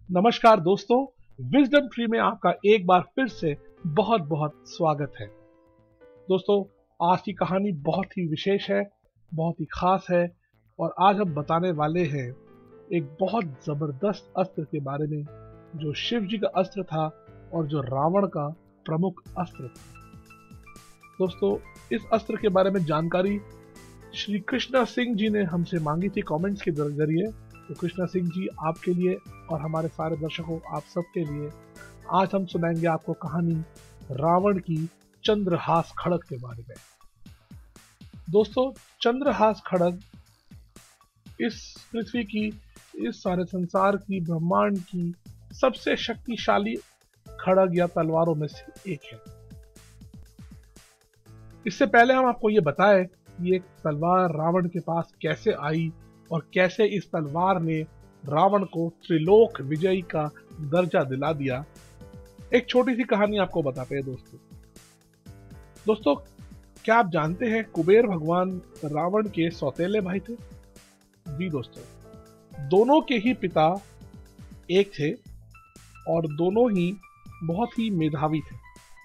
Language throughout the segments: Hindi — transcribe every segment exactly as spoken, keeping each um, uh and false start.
नमस्कार दोस्तों, विजडम ट्री में आपका एक बार फिर से बहुत बहुत स्वागत है। दोस्तों, आज की कहानी बहुत ही विशेष है, बहुत ही खास है और आज हम बताने वाले हैं एक बहुत जबरदस्त अस्त्र के बारे में जो शिव जी का अस्त्र था और जो रावण का प्रमुख अस्त्र था। दोस्तों, इस अस्त्र के बारे में जानकारी श्री कृष्णा सिंह जी ने हमसे मांगी थी कमेंट्स के जरिए। तो कृष्णा सिंह जी, आपके लिए और हमारे सारे दर्शकों आप सबके लिए आज हम सुनाएंगे आपको कहानी रावण की चंद्रहास खड्ग के बारे में। दोस्तों, चंद्रहास खड्ग इस पृथ्वी की, इस सारे संसार की, ब्रह्मांड की सबसे शक्तिशाली खड्ग या तलवारों में से एक है। इससे पहले हम आपको ये बताएं कि ये तलवार रावण के पास कैसे आई और कैसे इस तलवार ने रावण को त्रिलोक विजयी का दर्जा दिला दिया। एक छोटी सी कहानी आपको बताते हैं दोस्तों। दोस्तों, क्या आप जानते हैं कुबेर भगवान रावण के सौतेले भाई थे? जी दोस्तों, दोनों के ही पिता एक थे और दोनों ही बहुत ही मेधावी थे।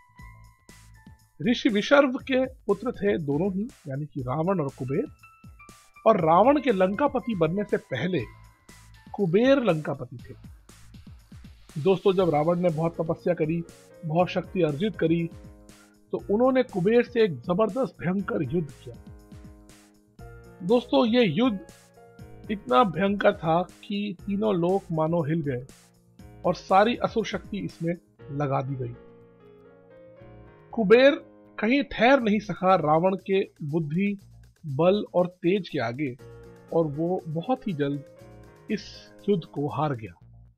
ऋषि विशर्व के पुत्र थे दोनों ही, यानी कि रावण और कुबेर। और रावण के लंकापति बनने से पहले कुबेर लंकापति थे। दोस्तों, जब रावण ने बहुत तपस्या करी, बहुत शक्ति अर्जित करी, तो उन्होंने कुबेर से एक जबरदस्त भयंकर युद्ध किया। दोस्तों, ये युद्ध इतना भयंकर था कि तीनों लोक मानो हिल गए और सारी असुर शक्ति इसमें लगा दी गई। कुबेर कहीं ठहर नहीं सका रावण के बुद्धि, बल और तेज के आगे, और वो बहुत ही जल्द इस युद्ध को हार गया।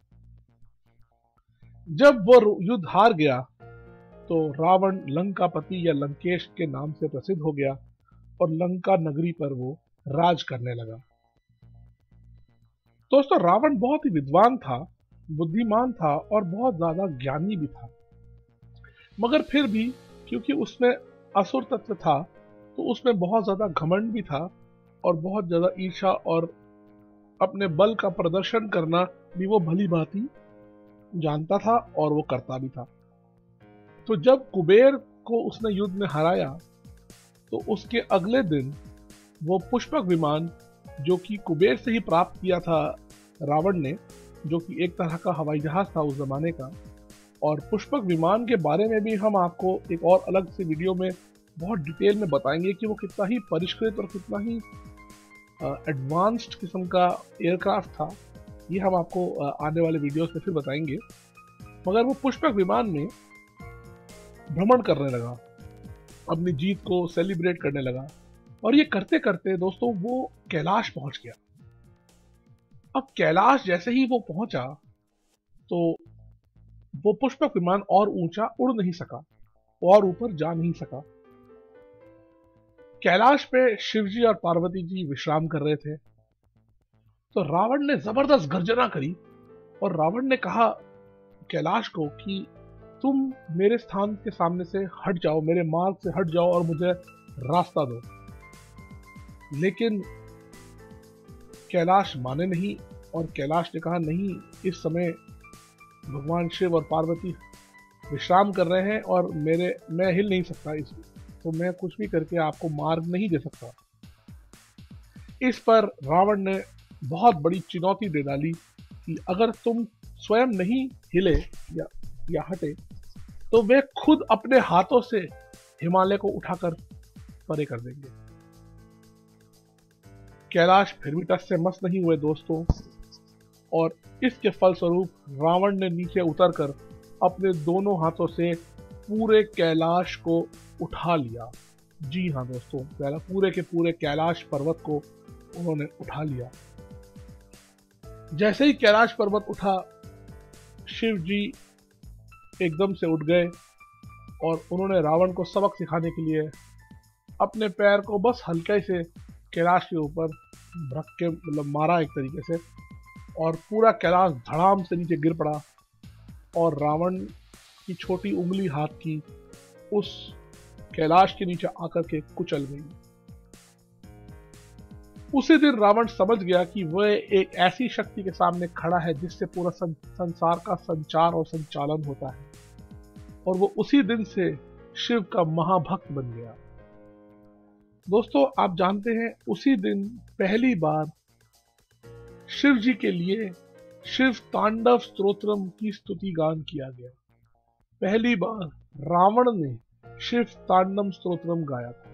जब वो युद्ध हार गया तो रावण लंकापति या लंकेश के नाम से प्रसिद्ध हो गया और लंका नगरी पर वो राज करने लगा। दोस्तों, रावण बहुत ही विद्वान था, बुद्धिमान था और बहुत ज्यादा ज्ञानी भी था, मगर फिर भी क्योंकि उसमें असुर तत्व था तो उसमें बहुत ज्यादा घमंड भी था और बहुत ज्यादा ईर्ष्या और अपने बल का प्रदर्शन करना भी वो भली भांति जानता था और वो करता भी था। तो जब कुबेर को उसने युद्ध में हराया तो उसके अगले दिन वो पुष्पक विमान, जो कि कुबेर से ही प्राप्त किया था रावण ने, जो कि एक तरह का हवाई जहाज था उस जमाने का। और पुष्पक विमान के बारे में भी हम आपको एक और अलग से वीडियो में बहुत डिटेल में बताएंगे कि वो कितना ही परिष्कृत और कितना ही एडवांस्ड किस्म का एयरक्राफ्ट था। ये हम आपको आने वाले वीडियोस में फिर बताएंगे। मगर वो पुष्पक विमान में भ्रमण करने लगा, अपनी जीत को सेलिब्रेट करने लगा और ये करते करते दोस्तों वो कैलाश पहुंच गया। अब कैलाश जैसे ही वो पहुंचा तो वो पुष्पक विमान और ऊंचा उड़ नहीं सका और ऊपर जा नहीं सका। कैलाश पे शिवजी और पार्वती जी विश्राम कर रहे थे। तो रावण ने जबरदस्त गर्जना करी और रावण ने कहा कैलाश को कि तुम मेरे स्थान के सामने से हट जाओ, मेरे मार्ग से हट जाओ और मुझे रास्ता दो। लेकिन कैलाश माने नहीं और कैलाश ने कहा नहीं, इस समय भगवान शिव और पार्वती विश्राम कर रहे हैं और मेरे मैं हिल नहीं सकता, इस तो मैं कुछ भी करके आपको मार्ग नहीं दे सकता। इस पर रावण ने बहुत बड़ी चुनौती दे डाली कि अगर तुम स्वयं नहीं हिले या, या हटे तो वे खुद अपने हाथों से हिमालय को उठाकर परे कर देंगे। कैलाश फिर भी टस से मस नहीं हुए दोस्तों, और इसके फलस्वरूप रावण ने नीचे उतरकर अपने दोनों हाथों से पूरे कैलाश को उठा लिया। जी हाँ दोस्तों, पूरे के पूरे कैलाश पर्वत को उन्होंने उठा लिया। जैसे ही कैलाश पर्वत उठा, शिव जी एकदम से उठ गए और उन्होंने रावण को सबक सिखाने के लिए अपने पैर को बस हल्के से कैलाश के ऊपर रख के मतलब मारा एक तरीके से, और पूरा कैलाश धड़ाम से नीचे गिर पड़ा और रावण की छोटी उंगली हाथ की उस कैलाश के नीचे आकर के कुचल गई। उसी दिन रावण समझ गया कि वह एक ऐसी शक्ति के सामने खड़ा है जिससे पूरा संसार का संचार और संचालन होता है, और वो उसी दिन से शिव का महाभक्त बन गया। दोस्तों, आप जानते हैं उसी दिन पहली बार शिव जी के लिए शिव तांडव स्तोत्रम की स्तुति गान किया गया। पहली बार रावण ने शिव तांडव स्तोत्रम गाया था।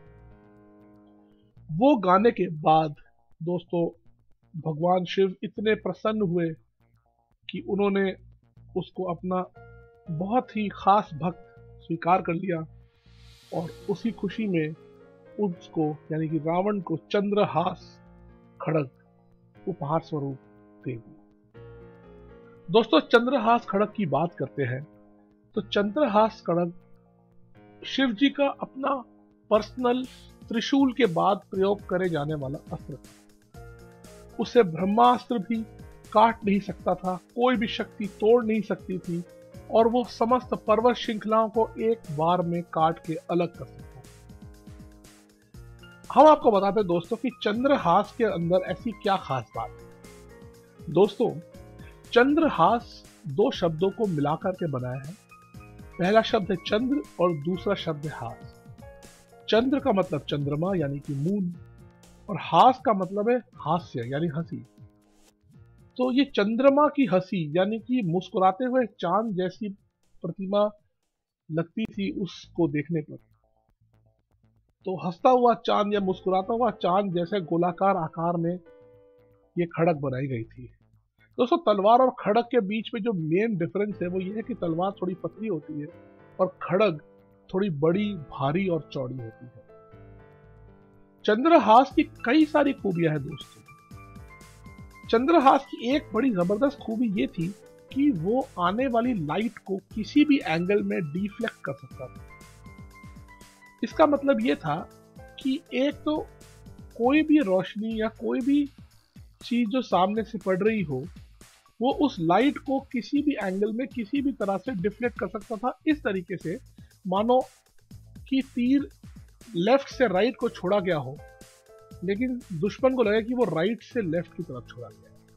वो गाने के बाद दोस्तों भगवान शिव इतने प्रसन्न हुए कि उन्होंने उसको अपना बहुत ही खास भक्त स्वीकार कर लिया, और उसी खुशी में उसको यानी कि रावण को चंद्रहास खड्ग उपहार स्वरूप दे दिया। दोस्तों, चंद्रहास खड्ग की बात करते हैं तो चंद्रहास खड्ग शिव जी का अपना पर्सनल त्रिशूल के बाद प्रयोग करे जाने वाला अस्त्र था। उसे ब्रह्मास्त्र भी काट नहीं सकता था, कोई भी शक्ति तोड़ नहीं सकती थी, और वो समस्त पर्वत श्रृंखलाओं को एक बार में काट के अलग कर सकता था। हम आपको बताते हैं दोस्तों कि चंद्रहास के अंदर ऐसी क्या खास बात है। दोस्तों, चंद्रहास दो शब्दों को मिलाकर के बनाया है। पहला शब्द है चंद्र और दूसरा शब्द है हास। चंद्र का मतलब चंद्रमा यानी कि मून, और हास का मतलब है हास्य यानी हंसी। तो ये चंद्रमा की हंसी यानी कि मुस्कुराते हुए चांद जैसी प्रतिमा लगती थी उसको देखने पर। तो हंसता हुआ चांद या मुस्कुराता हुआ चांद जैसे गोलाकार आकार में ये खड्ग बनाई गई थी। दोस्तों, तलवार और खड्ग के बीच में जो मेन डिफरेंस है वो ये है कि तलवार थोड़ी पतली होती है और खड्ग थोड़ी बड़ी, भारी और चौड़ी होती है। चंद्रहास की कई सारी खूबियां हैं दोस्तों। चंद्रहास की एक बड़ी जबरदस्त खूबी ये थी कि वो आने वाली लाइट को किसी भी एंगल में डिफ्लेक्ट कर सकता था। इसका मतलब ये था कि एक तो कोई भी रोशनी या कोई भी चीज जो सामने से पड़ रही हो वो उस लाइट को किसी भी एंगल में किसी भी तरह से डिफ्लेक्ट कर सकता था, इस तरीके से मानो कि तीर लेफ्ट से राइट को छोड़ा गया हो, लेकिन दुश्मन को लगे कि वो राइट से लेफ्ट की तरफ छोड़ा गया है।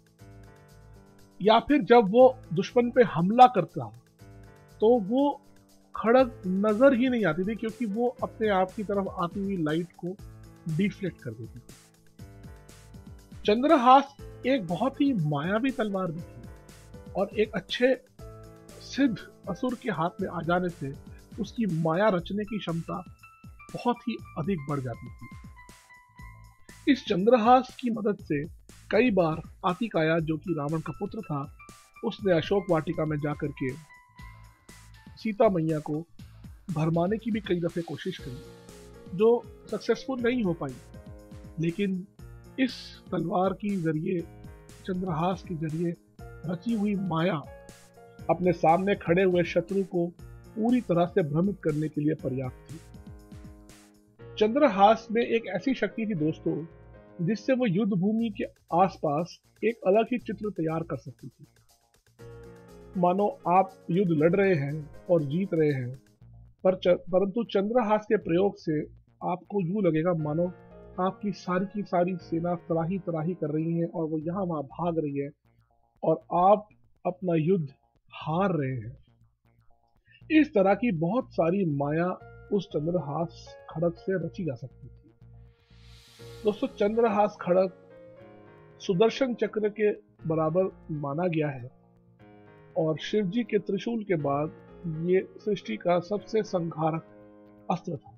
या फिर जब वो दुश्मन पे हमला करता तो वो खड्ग नजर ही नहीं आती थी, क्योंकि वो अपने आप की तरफ आती हुई लाइट को डिफ्लेक्ट कर देती थी। चंद्रहास एक बहुत ही मायावी तलवार भी थी, और एक अच्छे सिद्ध असुर के हाथ में आ जाने से उसकी माया रचने की क्षमता बहुत ही अधिक बढ़ जाती थी। इस चंद्रहास की मदद से कई बार आतिकाया, जो कि रावण का पुत्र था, उसने अशोक वाटिका में जाकर के सीता मैया को भरमाने की भी कई दफे कोशिश करी, जो सक्सेसफुल नहीं हो पाई। लेकिन इस तलवार की जरिए, चंद्रहास के जरिए रची हुई माया अपने सामने खड़े हुए शत्रु को पूरी तरह से भ्रमित करने के लिए पर्याप्त थी। चंद्रहास में एक ऐसी शक्ति थी दोस्तों, जिससे वो युद्ध भूमि के आसपास एक अलग ही चित्र तैयार कर सकती थी। मानो आप युद्ध लड़ रहे हैं और जीत रहे हैं, पर च, परंतु चंद्रहास के प्रयोग से आपको यूं लगेगा मानो आपकी सारी की सारी सेना तराही तराही कर रही है और वो यहाँ वहां भाग रही है और आप अपना युद्ध हार रहे हैं। इस तरह की बहुत सारी माया उस चंद्रहास खड्ग से रची जा सकती थी। दोस्तों, चंद्रहास खड्ग सुदर्शन चक्र के बराबर माना गया है, और शिव जी के त्रिशूल के बाद ये सृष्टि का सबसे संहारक अस्त्र था।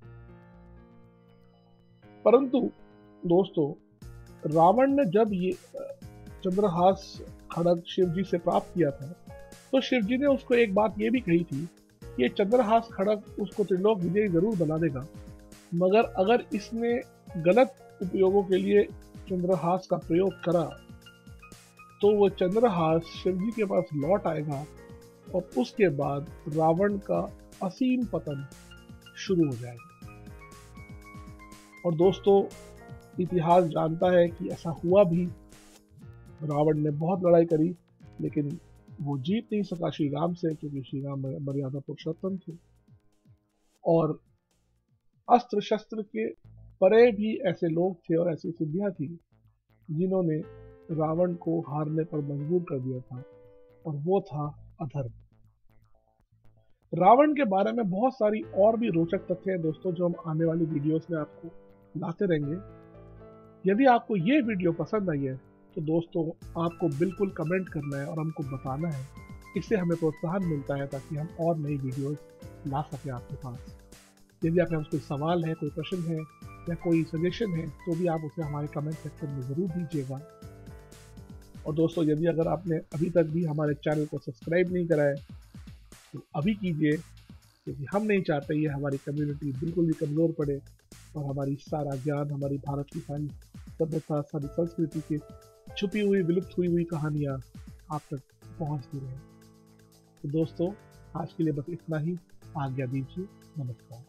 परंतु दोस्तों, रावण ने जब ये चंद्रहास खड्ग शिव जी से प्राप्त किया था, तो शिव जी ने उसको एक बात ये भी कही थी कि ये चंद्रहास खड्ग उसको त्रिलोक विजयी जरूर बना देगा, मगर अगर इसने गलत उपयोगों के लिए चंद्रहास का प्रयोग करा तो वो चंद्रहास शिव जी के पास लौट आएगा और उसके बाद रावण का असीम पतन शुरू हो जाएगा। और दोस्तों, इतिहास जानता है कि ऐसा हुआ भी। रावण ने बहुत लड़ाई करी, लेकिन वो जीत नहीं सका श्री राम से, क्योंकि श्री राम मर्यादा पुरुषोत्तम थे और अस्त्र शस्त्र के परे भी ऐसे लोग थे और ऐसी सिद्धियां थी जिन्होंने रावण को हारने पर मजबूर कर दिया था, और वो था अधर्म। रावण के बारे में बहुत सारी और भी रोचक तथ्य हैं दोस्तों, जो हम आने वाली वीडियोस में आपको लाते रहेंगे। यदि आपको ये वीडियो पसंद आई है तो दोस्तों आपको बिल्कुल कमेंट करना है और हमको बताना है। इससे हमें प्रोत्साहन मिलता है ताकि हम और नई वीडियोस ला सकें आपके पास। यदि आपके पास कोई सवाल है, कोई प्रश्न है या कोई सजेशन है तो भी आप उसे हमारे कमेंट सेक्शन में ज़रूर दीजिएगा। और दोस्तों यदि अगर आपने अभी तक भी हमारे चैनल को सब्सक्राइब नहीं करा है तो अभी कीजिए, क्योंकि हम नहीं चाहते ये हमारी कम्युनिटी बिल्कुल भी कमज़ोर पड़े और हमारी सारा ज्ञान, हमारी भारत की सारी सभ्यता, सारी संस्कृति की छुपी हुई, विलुप्त हुई हुई कहानियाँ आप तक पहुँचती रहे। तो दोस्तों आज के लिए बस इतना ही। आज्ञा दीजिए। नमस्कार।